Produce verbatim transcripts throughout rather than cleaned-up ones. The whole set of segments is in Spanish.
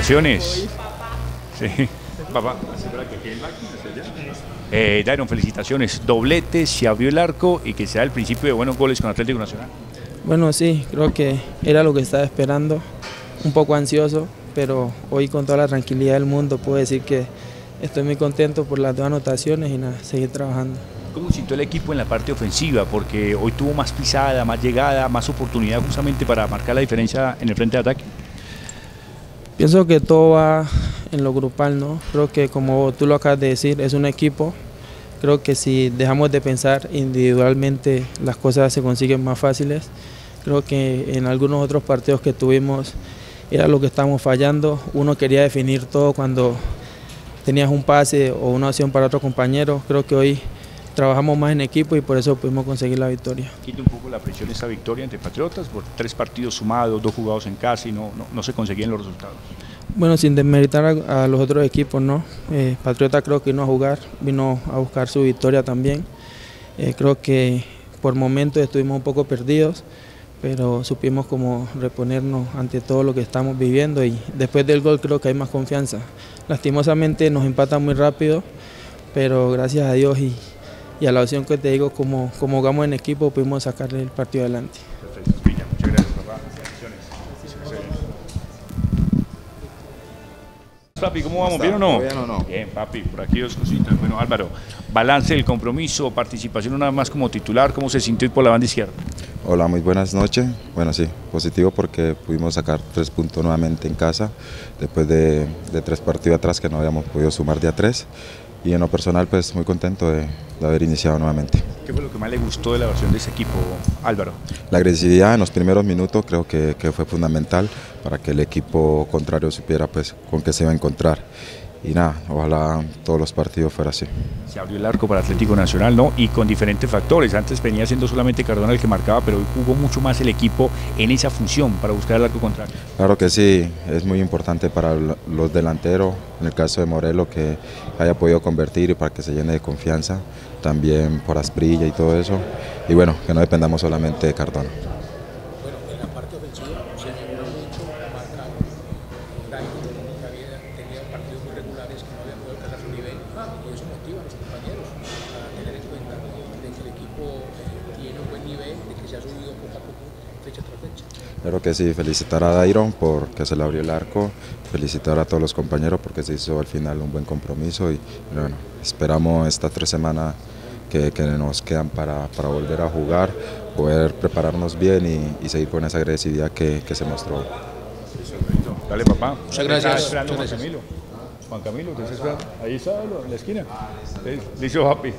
felicitaciones. Sí, papá. Eh, Dairon, felicitaciones. Doblete, se abrió el arco y que sea el principio de buenos goles con Atlético Nacional. Bueno, sí, creo que era lo que estaba esperando. Un poco ansioso, pero hoy con toda la tranquilidad del mundo puedo decir que estoy muy contento por las dos anotaciones y nada, seguir trabajando. ¿Cómo sintió el equipo en la parte ofensiva? Porque hoy tuvo más pisada, más llegada, más oportunidad justamente para marcar la diferencia en el frente de ataque. Pienso que todo va en lo grupal, ¿no? Creo que como tú lo acabas de decir, es un equipo. Creo que si dejamos de pensar individualmente, las cosas se consiguen más fáciles. Creo que en algunos otros partidos que tuvimos era lo que estábamos fallando. Uno quería definir todo cuando tenías un pase o una opción para otro compañero. Creo que hoy trabajamos más en equipo y por eso pudimos conseguir la victoria. Quita un poco la presión esta victoria entre Patriotas, por tres partidos sumados, dos jugados en casa y no, no, no se conseguían los resultados. Bueno, sin desmeritar a, a los otros equipos, ¿no? Eh, Patriota creo que vino a jugar, vino a buscar su victoria también. Eh, creo que por momentos estuvimos un poco perdidos, pero supimos como reponernos ante todo lo que estamos viviendo y después del gol creo que hay más confianza. Lastimosamente nos empatan muy rápido, pero gracias a Dios y, y a la opción que te digo, como, como jugamos en equipo, pudimos sacarle el partido adelante. Perfecto, Villa, muchas gracias, papá. Papi, ¿cómo vamos? ¿Bien o no? ¿Bien o no? Bien, papi, por aquí dos cositas. Bueno, Álvaro, balance del compromiso, participación una más como titular, ¿cómo se sintió hoy por la banda izquierda? Hola, muy buenas noches. Bueno, sí, positivo porque pudimos sacar tres puntos nuevamente en casa, después de, de tres partidos atrás que no habíamos podido sumar de a tres. Y en lo personal, pues muy contento de, de haber iniciado nuevamente. ¿Qué fue lo que más le gustó de la versión de ese equipo, Álvaro? La agresividad en los primeros minutos creo que, que fue fundamental para que el equipo contrario supiera pues con qué se iba a encontrar. Y nada, ojalá todos los partidos fuera así. Se abrió el arco para Atlético Nacional, ¿no? Y con diferentes factores. Antes venía siendo solamente Cardona el que marcaba, pero hoy jugó mucho más el equipo en esa función para buscar el arco contrario. Claro que sí, es muy importante para los delanteros, en el caso de Morelos, que haya podido convertir y para que se llene de confianza, también por Asprilla y todo eso. Y bueno, que no dependamos solamente de Cardona. Bueno, en la parte ofensiva se mejoró mucho, marcaron, Dairon tenía partidos muy regulares que no habían podido alcanzar su nivel y eso motiva a los compañeros a tener en cuenta de que el equipo eh, tiene un buen nivel, de que se ha subido poco a poco, fecha tras fecha. Claro que sí, felicitar a Dairon porque se le abrió el arco, felicitar a todos los compañeros porque se hizo al final un buen compromiso y bueno, esperamos estas tres semanas que, que nos quedan para, para volver a jugar, poder prepararnos bien y, y seguir con esa agresividad que, que se mostró. Dale, papá. Muchas gracias. Está esperando Juan Camilo. Juan Camilo, ¿te está esperando? Ahí está, en la esquina. Dice Happy.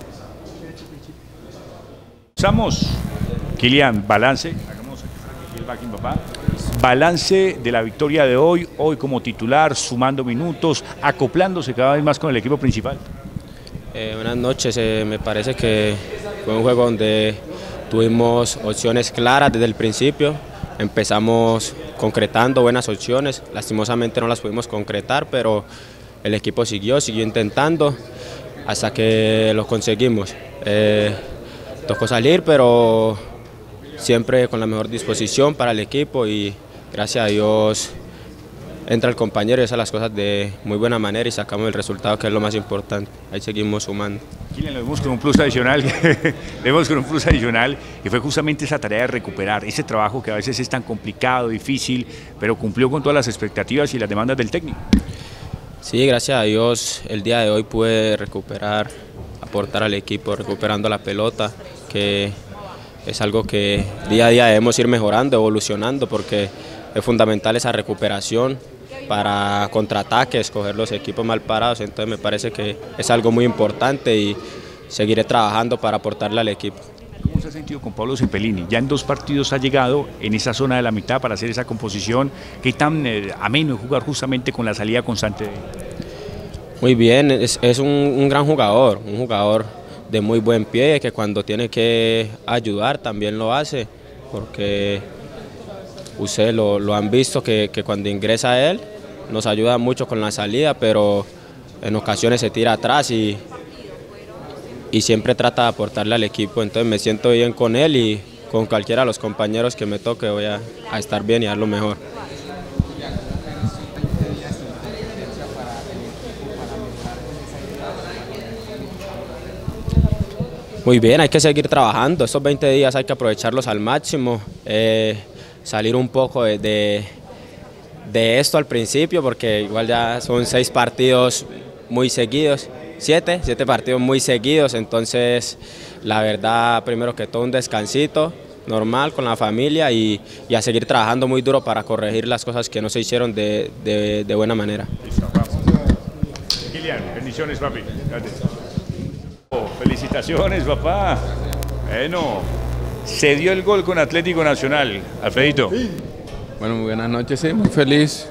Usamos, Kylian, balance. Hagamos aquí el backing, papá. Balance de la victoria de hoy, hoy como titular, sumando minutos, acoplándose cada vez más con el equipo principal. Eh, buenas noches, eh, me parece que fue un juego donde tuvimos opciones claras desde el principio, empezamos concretando buenas opciones, lastimosamente no las pudimos concretar, pero el equipo siguió, siguió intentando hasta que lo conseguimos. Eh, tocó salir, pero siempre con la mejor disposición para el equipo y gracias a Dios entra el compañero y hace las cosas de muy buena manera y sacamos el resultado, que es lo más importante. Ahí seguimos sumando. Kylian, lo vemos con un plus adicional, lo vemos con un plus adicional, que fue justamente esa tarea de recuperar, ese trabajo que a veces es tan complicado, difícil, pero cumplió con todas las expectativas y las demandas del técnico. Sí, gracias a Dios, el día de hoy pude recuperar, aportar al equipo, recuperando la pelota, que es algo que día a día debemos ir mejorando, evolucionando, porque es fundamental esa recuperación para contraataques, coger los equipos mal parados, entonces me parece que es algo muy importante y seguiré trabajando para aportarle al equipo. ¿Cómo se ha sentido con Pablo Cepelini? Ya en dos partidos ha llegado en esa zona de la mitad para hacer esa composición. ¿Qué tan eh, ameno es jugar justamente con la salida constante de él? Muy bien, es, es un, un gran jugador, un jugador de muy buen pie, que cuando tiene que ayudar también lo hace, porque ustedes lo, lo han visto que, que cuando ingresa a él nos ayuda mucho con la salida, pero en ocasiones se tira atrás y, y siempre trata de aportarle al equipo, entonces me siento bien con él y con cualquiera de los compañeros que me toque voy a, a estar bien y dar lo mejor. Muy bien, hay que seguir trabajando, estos veinte días hay que aprovecharlos al máximo, eh, salir un poco de, de, de esto al principio, porque igual ya son seis partidos muy seguidos, siete, siete partidos muy seguidos, entonces la verdad, primero que todo un descansito normal con la familia y, y a seguir trabajando muy duro para corregir las cosas que no se hicieron de, de, de buena manera. Listo, vamos. Kylian, bendiciones, papi. Gracias. Oh, felicitaciones, papá. Bueno, se dio el gol con Atlético Nacional. Alfredito. Bueno, muy buenas noches, sí, muy feliz.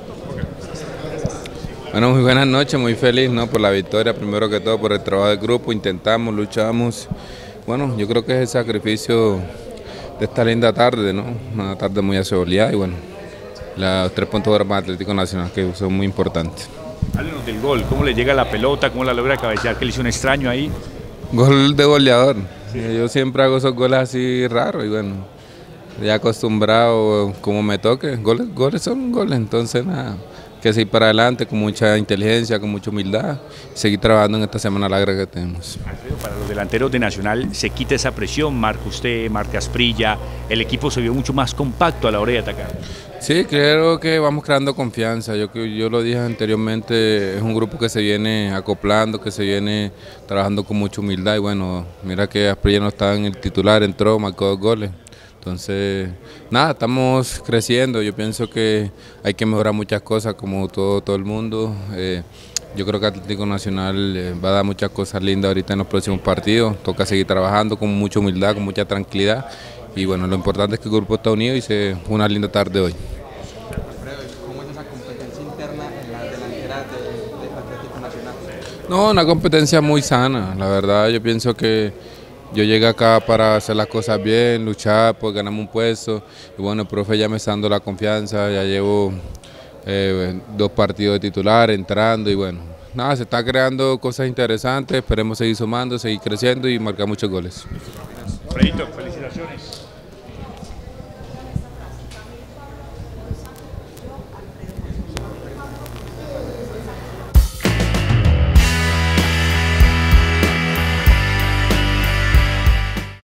Bueno, muy buenas noches, muy feliz, ¿no? Por la victoria, primero que todo por el trabajo del grupo, intentamos, luchamos. Bueno, yo creo que es el sacrificio de esta linda tarde, ¿no? Una tarde muy asoleada y bueno, los tres puntos para el Atlético Nacional que son muy importantes. Háblenos del gol, cómo le llega la pelota, cómo la logra cabecear, que le hizo un extraño ahí. Gol de goleador, sí. Yo siempre hago esos goles así raros y bueno, ya acostumbrado como me toque, goles, goles son goles, entonces nada, que seguir para adelante con mucha inteligencia, con mucha humildad, y seguir trabajando en esta semana larga que tenemos. Alfredo, para los delanteros de Nacional se quita esa presión, marca usted, marca Asprilla, el equipo se vio mucho más compacto a la hora de atacar. Sí, creo que vamos creando confianza, yo, yo lo dije anteriormente, es un grupo que se viene acoplando, que se viene trabajando con mucha humildad y bueno, mira que Asprilla no estaba en el titular, entró, marcó dos goles. Entonces, nada, estamos creciendo, yo pienso que hay que mejorar muchas cosas como todo, todo el mundo. Eh, yo creo que Atlético Nacional eh, va a dar muchas cosas lindas ahorita en los próximos partidos, toca seguir trabajando con mucha humildad, con mucha tranquilidad y bueno, lo importante es que el grupo está unido y se fue una linda tarde hoy. ¿Cómo es esa competencia interna en la delantera de, de Atlético Nacional? No, una competencia muy sana, la verdad yo pienso que yo llegué acá para hacer las cosas bien, luchar, pues ganamos un puesto y bueno, el profe ya me está dando la confianza, ya llevo eh, dos partidos de titular entrando y bueno, nada, se están creando cosas interesantes, esperemos seguir sumando, seguir creciendo y marcar muchos goles. Alfredito, felicidades.